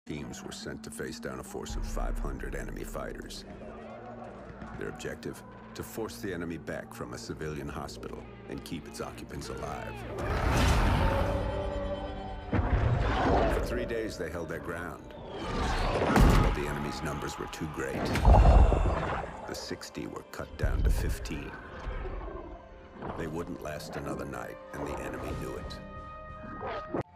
teams were sent to face down a force of 500 enemy fighters. Their objective? To force the enemy back from a civilian hospital and keep its occupants alive. For 3 days, they held their ground. But the enemy's numbers were too great. The 60 were cut down to 15. They wouldn't last another night, and the enemy knew it.